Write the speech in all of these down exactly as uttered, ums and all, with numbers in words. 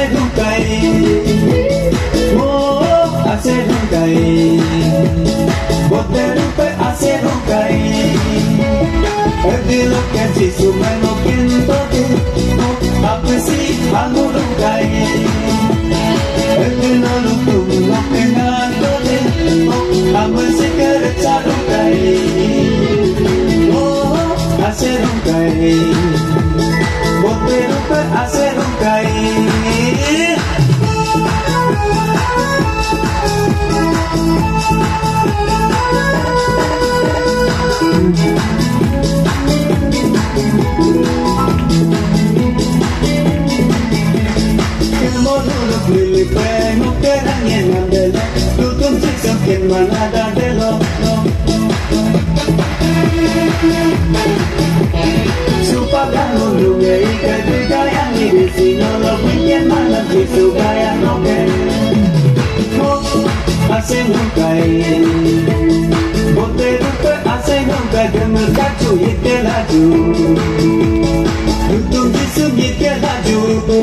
runkai, oh hace runkai, bote runkai hace runkai. Perdi lo que si su mano quinto de, oh apesi anu runkai. Perdi lo lutu lo que nado de, oh amesi kerja runkai, oh hace runkai. Bote runkai hace runkai. Lili prego che ragnena delle tutto un zizzo che manada dello su pagano lunga i che tu gaya mi vicino lo quindi mana ci su gaya no che oh hace nunca bote rupe hace nunca che me caccio y te la giù tutto un zizzo y te la giù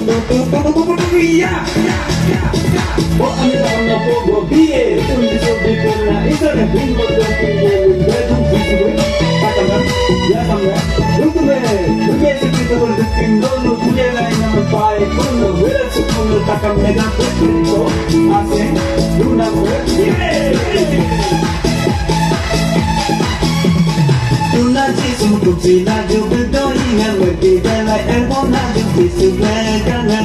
ya oh amiga no puedo bien un zizzo di quella esa ne primo do che mi vedo un zizzo patama ya tamma ultime ultime zizzo con il pingo no pure la in un paio con lo vero su con lo tacca mega tutto hace una una zizzo tutti la giù do in al che della è buona di zizzo bella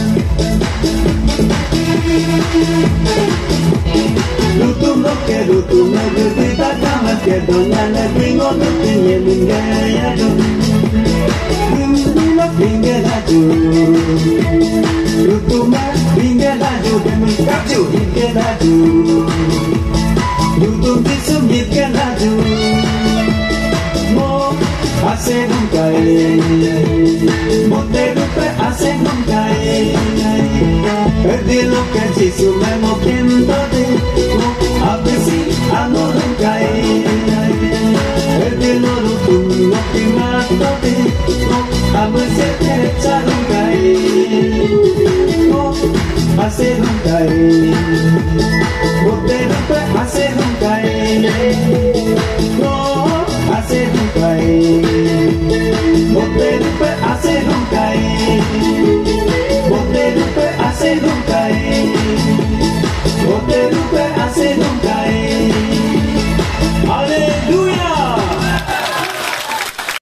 lutu lo che lutu me di ta cama che donna ne bingo no tiene lingaya do lutu lo binge la do lutu me binge la do de mi capcio binge la do lutu di su binge la do mo hace nunca bote rupe hace nunca perdi lo che ci su memo piento de a pesi anu runkai perdi lo rutu lo pimato de a mese terza runkai oh hace runkai bote rupe hace runkai oh hace runkai bote rupe hace runkai bote rupe hace runkai bote rupe hace runkai. Aleluya.